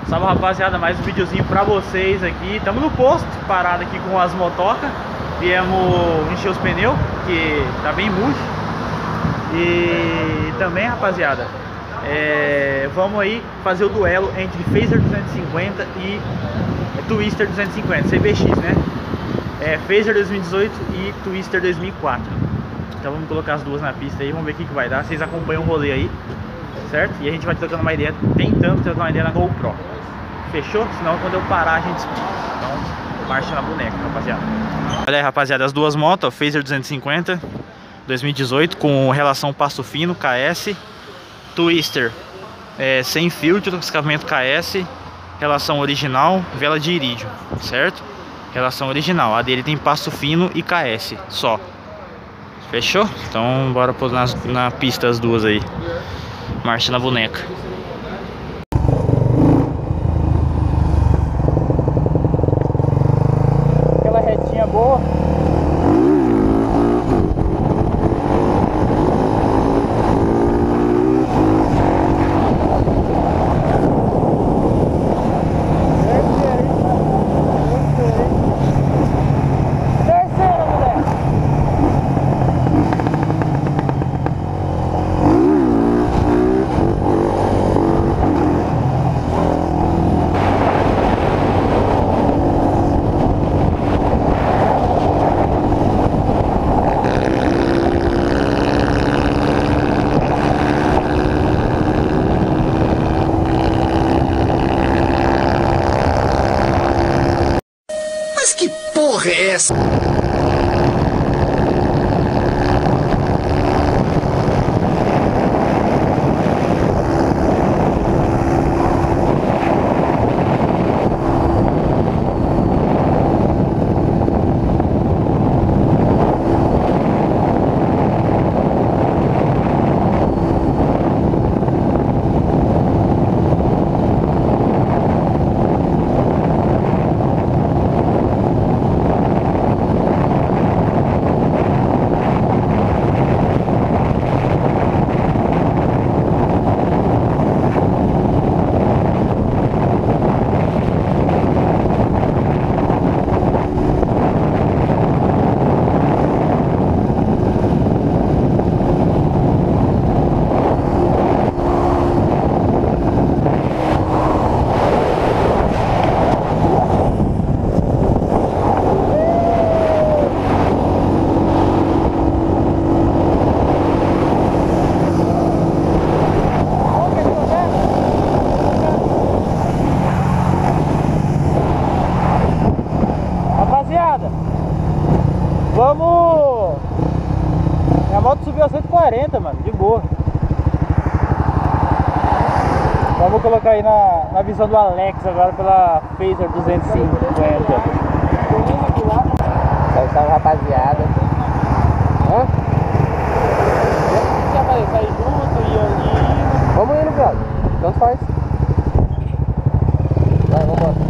Salve, rapaziada, mais um videozinho pra vocês aqui. Estamos no posto, parado aqui com as motocas. Viemos encher os pneus, que tá bem murcho. E também, rapaziada, vamos aí fazer o duelo entre Phaser 250 e Twister 250, CBX, né? Phaser 2018 e Twister 2004. Então vamos colocar as duas na pista aí, vamos ver o que vai dar. Vocês acompanham o rolê aí, certo? E a gente vai trocando uma ideia, tentando trocar uma ideia na GoPro. Fechou? Senão quando eu parar a gente explica. Então, marcha na boneca, rapaziada. Olha aí, rapaziada, as duas motos, Phaser 250 2018 com relação passo fino, KS. Twister sem filtro, escapamento KS. Relação original, vela de irídio, certo? Relação original, a dele tem passo fino e KS só. Fechou? Então bora pôr na pista as duas aí. Marcha na boneca. Aquela retinha boa. Que porra é essa? Vamos. Minha moto subiu a 140, mano, de boa. Vamos colocar aí na visão do Alex agora pela Phaser 250. Salve, rapaziada. Hã? Quer fazer? Sair junto e ali? Vamos indo, brother. Tanto faz. Vai, vambora.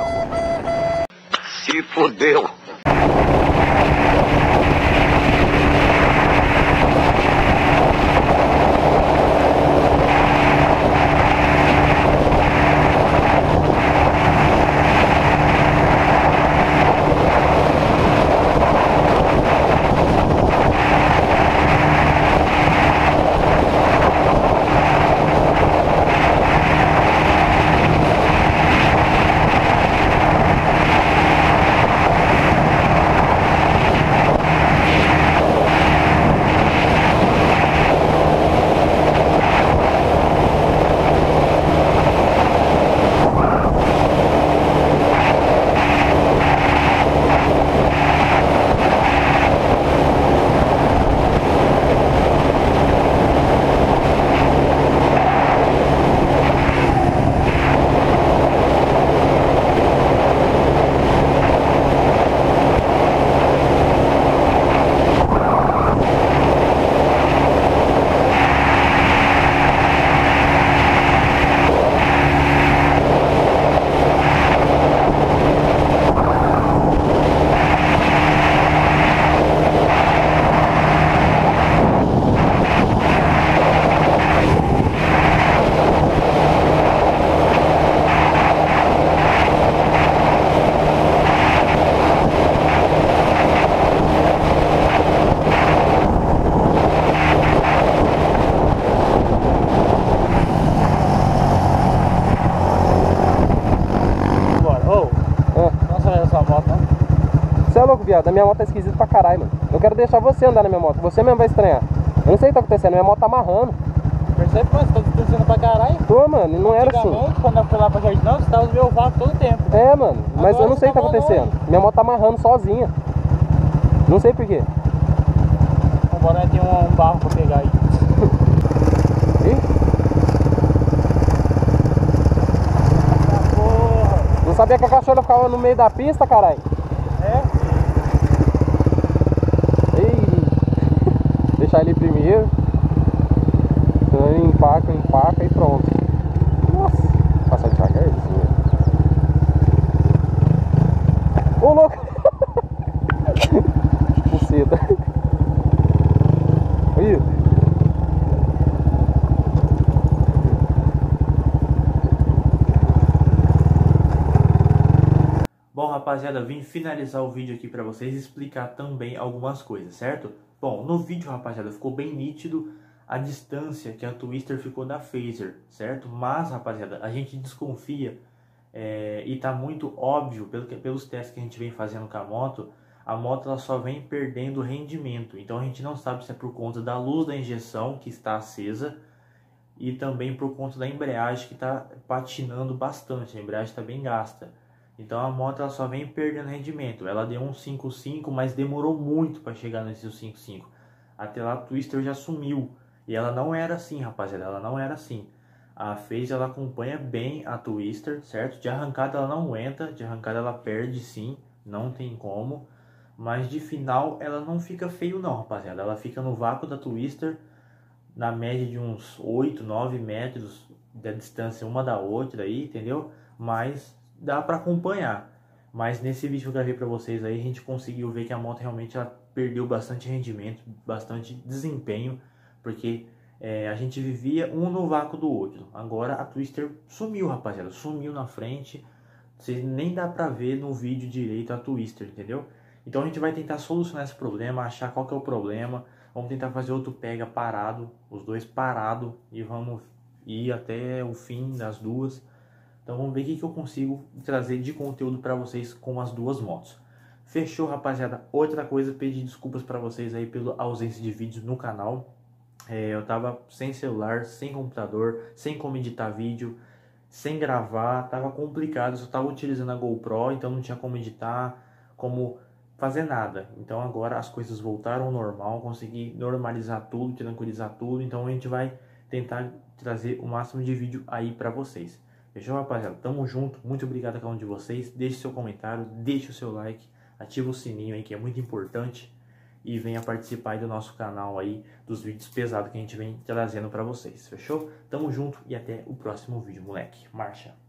Se fudeu. louco, viado. A minha moto tá esquisita pra caralho, mano. Eu quero deixar você andar na minha moto. Você mesmo vai estranhar. Eu não sei o que tá acontecendo. Minha moto tá amarrando. Percebe, mano? Você tá distanciando pra caralho. Tô, mano. Não era assim. Quando eu fui lá pra Jardinão, você tava no meu vácuo todo o tempo. É, mano. Mas Agora eu não sei o que tá você tá acontecendo. amarrando. Minha moto tá amarrando sozinha. Não sei por quê. Agora tem um barro pra pegar aí. Ih, Porra. não sabia que a cachoeira ficava no meio da pista, caralho. É? Ei. Deixar ele primeiro. Então ele empaca e pronto. Nossa. Passar devagarzinho. Ô, louco. Buceta. Ih. Bom, rapaziada, vim finalizar o vídeo aqui pra vocês e explicar também algumas coisas, certo? Bom, no vídeo, rapaziada, ficou bem nítido a distância que a Twister ficou da Phaser, certo? Mas, rapaziada, a gente desconfia e tá muito óbvio pelos testes que a gente vem fazendo com a moto ela só vem perdendo rendimento. Então a gente não sabe se é por conta da luz da injeção que está acesa e também por conta da embreagem que está patinando bastante, a embreagem está bem gasta. Então a moto ela só vem perdendo rendimento. Ela deu um 5.5, mas demorou muito para chegar nesse 5.5. Até lá a Twister já sumiu. E ela não era assim, rapaziada, ela não era assim. A Phaser ela acompanha bem a Twister, certo? De arrancada ela não aguenta, de arrancada ela perde sim, não tem como. Mas de final ela não fica feio não, rapaziada. Ela fica no vácuo da Twister, na média de uns 8, 9 metros da distância uma da outra aí, entendeu? Mas dá para acompanhar. Mas nesse vídeo que eu gravei para vocês aí, a gente conseguiu ver que a moto realmente ela perdeu bastante rendimento, bastante desempenho, porque a gente vivia um no vácuo do outro. Agora a Twister sumiu, rapaziada, sumiu na frente. Vocês nem dá pra ver no vídeo direito a Twister, entendeu? Então a gente vai tentar solucionar esse problema, achar qual que é o problema. Vamos tentar fazer outro pega parado, os dois parados, e vamos ir até o fim das duas. Então vamos ver o que eu consigo trazer de conteúdo para vocês com as duas motos. Fechou, rapaziada? Outra coisa, pedir desculpas para vocês aí pela ausência de vídeos no canal. Eu tava sem celular, sem computador, sem como editar vídeo, sem gravar, tava complicado. Eu só tava utilizando a GoPro, então não tinha como editar, como fazer nada. Então agora as coisas voltaram ao normal, consegui normalizar tudo, tranquilizar tudo. Então a gente vai tentar trazer o máximo de vídeo aí para vocês. Fechou, rapaziada? Tamo junto, muito obrigado a cada um de vocês. Deixe seu comentário, deixe o seu like, ativa o sininho aí que é muito importante. E venha participar aí do nosso canal aí, dos vídeos pesados que a gente vem trazendo para vocês. Fechou? Tamo junto e até o próximo vídeo, moleque. Marcha!